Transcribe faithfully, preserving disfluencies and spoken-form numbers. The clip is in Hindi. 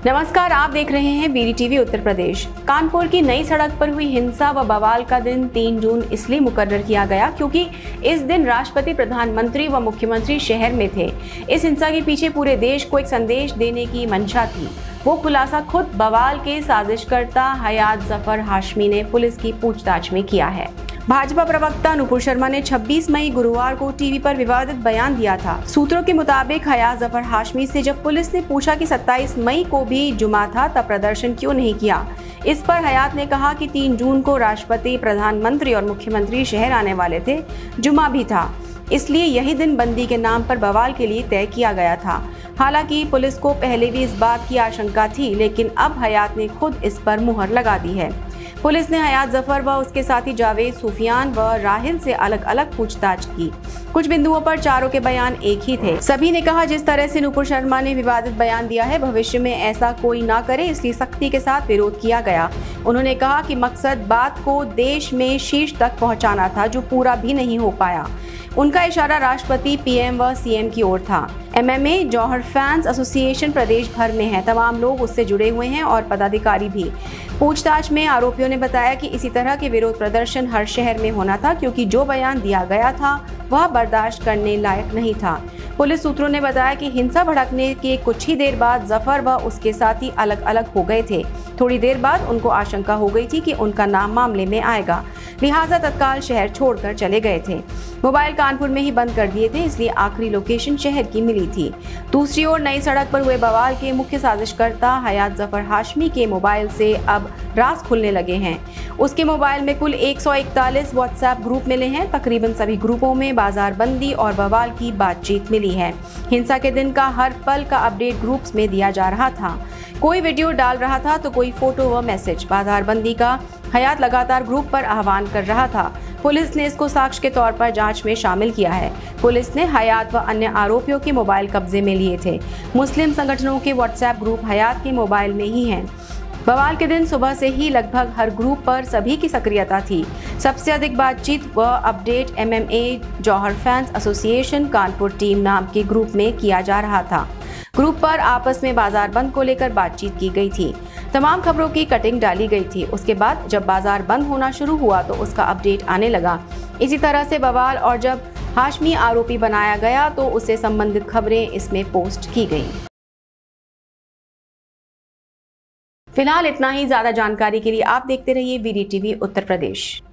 नमस्कार, आप देख रहे हैं बीडी टीवी उत्तर प्रदेश। कानपुर की नई सड़क पर हुई हिंसा व बवाल का दिन तीन जून इसलिए मुकर्रर किया गया क्योंकि इस दिन राष्ट्रपति, प्रधानमंत्री व मुख्यमंत्री शहर में थे। इस हिंसा के पीछे पूरे देश को एक संदेश देने की मंशा थी। वो खुलासा खुद बवाल के साजिशकर्ता हयात जफर हाशमी ने पुलिस की पूछताछ में किया है। भाजपा प्रवक्ता नुपुर शर्मा ने छब्बीस मई गुरुवार को टीवी पर विवादित बयान दिया था। सूत्रों के मुताबिक हयात जफर हाशमी से जब पुलिस ने पूछा कि सत्ताईस मई को भी जुमा था तब प्रदर्शन क्यों नहीं किया, इस पर हयात ने कहा कि तीन जून को राष्ट्रपति, प्रधानमंत्री और मुख्यमंत्री शहर आने वाले थे, जुमा भी था, इसलिए यही दिन बंदी के नाम पर बवाल के लिए तय किया गया था। हालांकि पुलिस को पहले भी इस बात की आशंका थी, लेकिन अब हयात ने खुद इस पर मुहर लगा दी है। पुलिस ने हयात जफर व उसके साथी जावेद, सुफियान व राहिल से अलग अलग पूछताछ की। कुछ बिंदुओं पर चारों के बयान एक ही थे। सभी ने कहा जिस तरह से नुपुर शर्मा ने विवादित बयान दिया है, भविष्य में ऐसा कोई ना करे, इसलिए सख्ती के साथ विरोध किया गया। उन्होंने कहा कि मकसद बात को देश में शीर्ष तक पहुंचाना था, जो पूरा भी नहीं हो पाया। उनका इशारा राष्ट्रपति, पीएम व सीएम की ओर था। एमएमए जौहर फैंस एसोसिएशन प्रदेश भर में है, तमाम लोग उससे जुड़े हुए हैं और पदाधिकारी भी। पूछताछ में आरोपियों ने बताया कि इसी तरह के विरोध प्रदर्शन हर शहर में होना था, क्योंकि जो बयान दिया गया था वह बर्दाश्त करने लायक नहीं था। पुलिस सूत्रों ने बताया कि हिंसा भड़कने के कुछ ही देर बाद जफर व उसके साथी अलग अलग हो गए थे। थोड़ी देर बाद उनको आशंका हो गई थी कि उनका नाम मामले में आएगा, लिहाजा तत्काल शहर छोड़कर चले गए थे। मोबाइल कानपुर में ही बंद कर दिए थे, इसलिए आखिरी लोकेशन शहर की मिली थी। दूसरी ओर नई सड़क पर हुए बवाल के मुख्य साजिशकर्ता हयात जफर हाशमी के मोबाइल से अब राज खुलने लगे हैं। उसके मोबाइल में कुल एक सौ इकतालीस व्हाट्सएप ग्रुप मिले हैं। तकरीबन सभी ग्रुपों में बाजारबंदी और बवाल की बातचीत मिली है। हिंसा के दिन का हर पल का अपडेट ग्रुप्स में दिया जा रहा था। कोई वीडियो डाल रहा था तो कोई फोटो व मैसेज। बाजारबंदी का हयात लगातार ग्रुप पर आह्वान कर रहा था। पुलिस ने इसको साक्ष्य के तौर पर जांच में शामिल किया है। पुलिस ने हयात व अन्य आरोपियों के मोबाइल कब्जे में लिए थे। मुस्लिम संगठनों के व्हाट्सएप ग्रुप हयात के मोबाइल में ही हैं। बवाल के दिन सुबह से ही लगभग हर ग्रुप पर सभी की सक्रियता थी। सबसे अधिक बातचीत व update MMA Jauhar fans association Kanpur team नाम के ग्रुप में किया जा रहा था। ग्रुप पर आपस में बाजार बंद को लेकर बातचीत की गई थी। तमाम खबरों की कटिंग डाली गई थी। उसके बाद जब बाजार बंद होना शुरू हुआ तो उसका अपडेट आने लगा। इसी तरह से बवाल और जब हाशमी आरोपी बनाया गया तो उससे संबंधित खबरें इसमें पोस्ट की गई। फिलहाल इतना ही। ज्यादा जानकारी के लिए आप देखते रहिए बीडी टीवी उत्तर प्रदेश।